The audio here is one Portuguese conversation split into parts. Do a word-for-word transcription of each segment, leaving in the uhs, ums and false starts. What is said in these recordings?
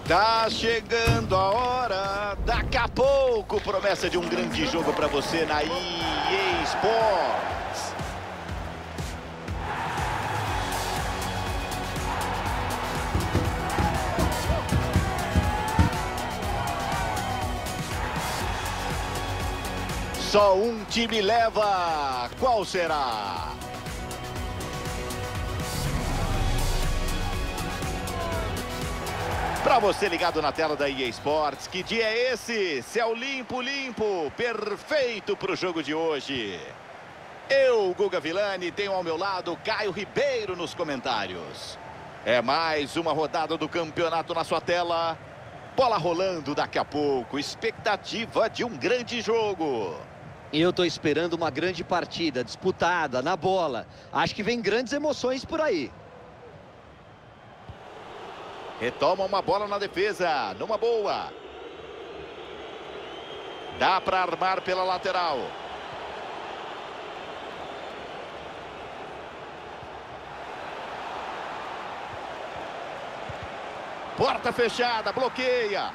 Tá chegando a hora, daqui a pouco, promessa de um grande jogo para você na E A Sports. Só um time leva, qual será? Para você ligado na tela da E A Sports, que dia é esse? Céu limpo, limpo, perfeito para o jogo de hoje. Eu, Guga Villani, tenho ao meu lado Caio Ribeiro nos comentários. É mais uma rodada do campeonato na sua tela. Bola rolando daqui a pouco, expectativa de um grande jogo. E eu tô esperando uma grande partida, disputada, na bola. Acho que vem grandes emoções por aí. Retoma uma bola na defesa, numa boa. Dá para armar pela lateral. Porta fechada, bloqueia.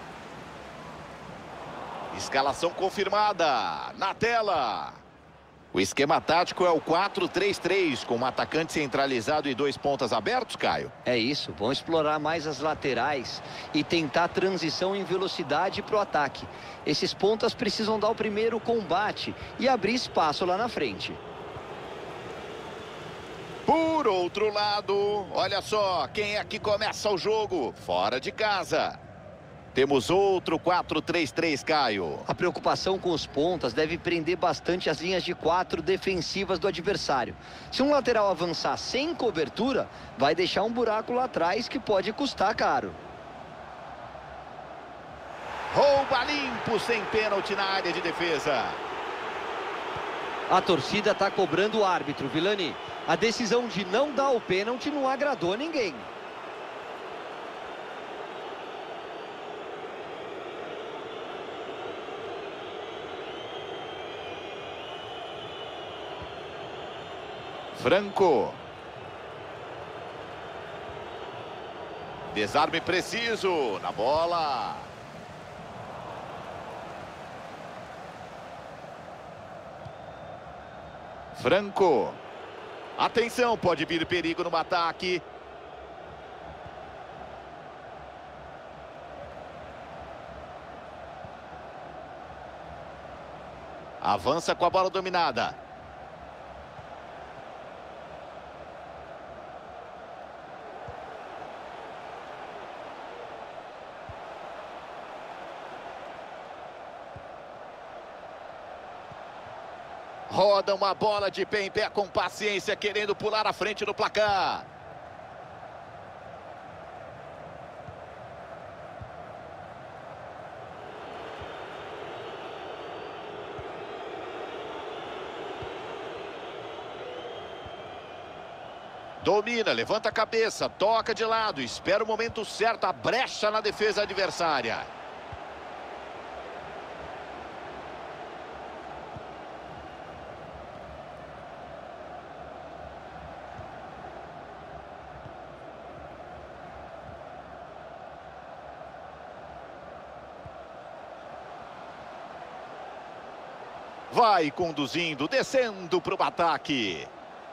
Escalação confirmada na tela. O esquema tático é o quatro três três, com um atacante centralizado e dois pontas abertos, Caio. É isso, vão explorar mais as laterais e tentar transição em velocidade para o ataque. Esses pontas precisam dar o primeiro combate e abrir espaço lá na frente. Por outro lado, olha só, quem é que começa o jogo? Fora de casa. Temos outro quatro três três, Caio. A preocupação com os pontas deve prender bastante as linhas de quatro defensivas do adversário. Se um lateral avançar sem cobertura, vai deixar um buraco lá atrás que pode custar caro. Rouba limpo, sem pênalti na área de defesa. A torcida está cobrando o árbitro, Villani. A decisão de não dar o pênalti não agradou ninguém. Franco. Desarme preciso na bola. Franco. Atenção, pode vir perigo no ataque. Avança com a bola dominada. Roda uma bola de pé em pé com paciência, querendo pular à frente do placar. Domina, levanta a cabeça, toca de lado, espera o momento certo, a brecha na defesa adversária. Vai conduzindo, descendo para o ataque.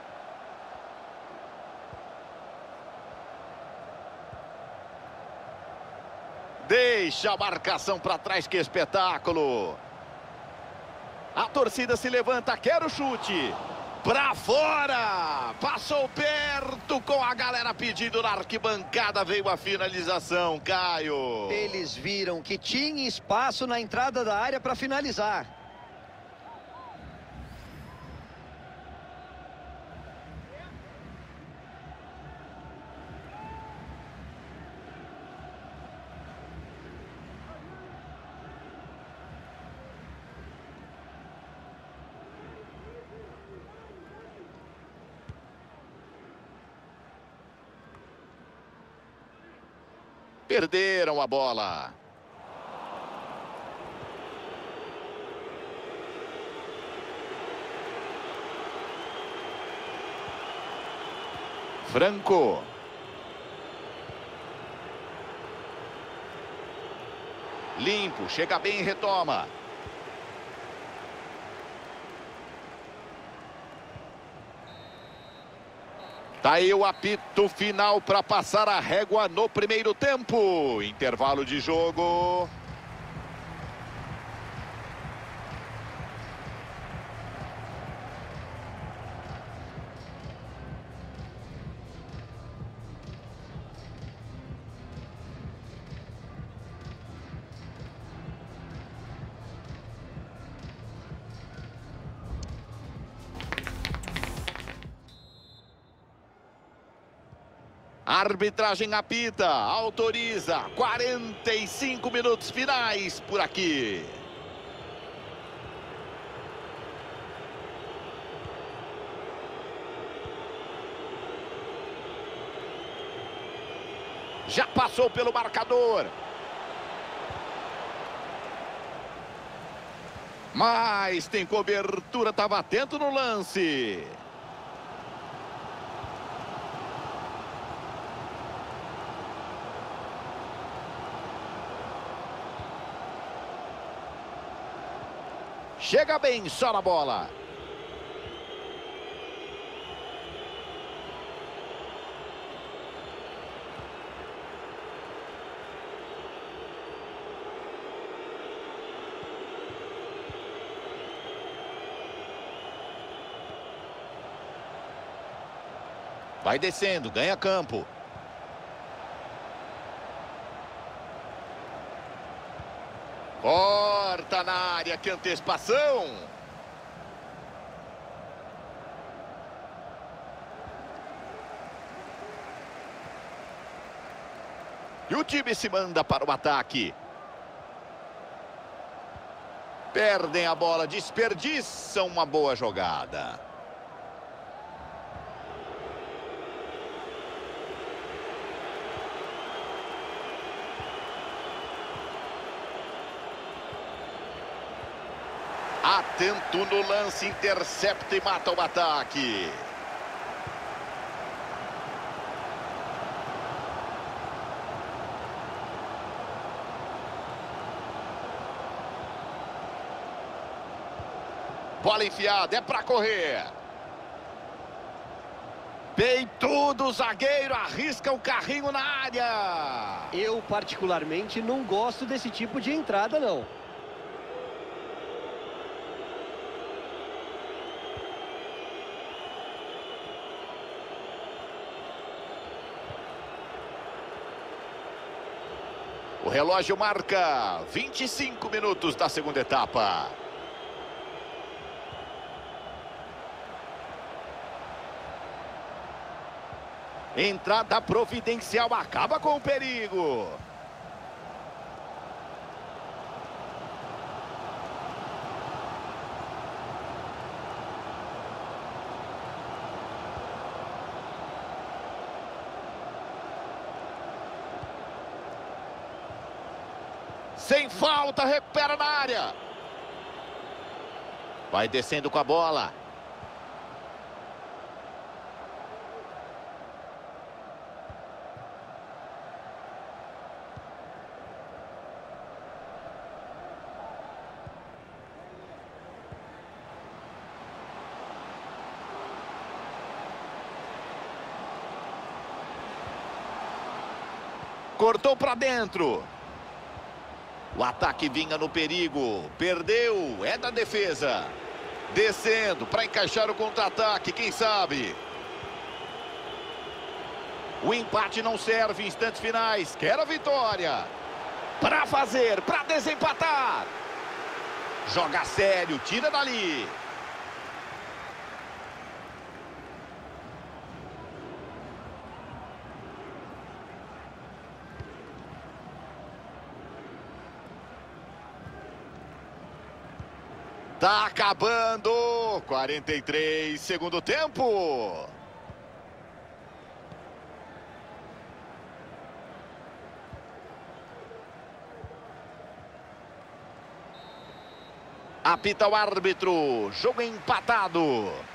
Deixa a marcação para trás, que espetáculo. A torcida se levanta, quer o chute. Para fora. Passou perto com a galera pedindo na arquibancada. Veio a finalização, Caio. Eles viram que tinha espaço na entrada da área para finalizar. Perderam a bola. Franco. Limpo, chega bem e retoma. Tá aí o apito final para passar a régua no primeiro tempo. Intervalo de jogo. Arbitragem apita, autoriza, quarenta e cinco minutos finais por aqui. Já passou pelo marcador. Mas tem cobertura, estava atento no lance. Chega bem, só na bola. Vai descendo, ganha campo. Corta na área, que antecipação. E o time se manda para o ataque. Perdem a bola, desperdiçam uma boa jogada. Atento no lance, intercepta e mata o ataque. Bola enfiada, é para correr. Peitudo, o zagueiro arrisca o carrinho na área. Eu, particularmente, não gosto desse tipo de entrada, não. O relógio marca vinte e cinco minutos da segunda etapa. Entrada providencial, acaba com o perigo. Sem falta, recupera na área. Vai descendo com a bola. Cortou para dentro. O ataque vinha no perigo. Perdeu. É da defesa. Descendo para encaixar o contra-ataque. Quem sabe? O empate não serve em instantes finais. Quer a vitória. Para fazer, para desempatar. Joga sério, tira dali. Tá acabando. quarenta e três, segundo tempo. Apita o árbitro. Jogo empatado.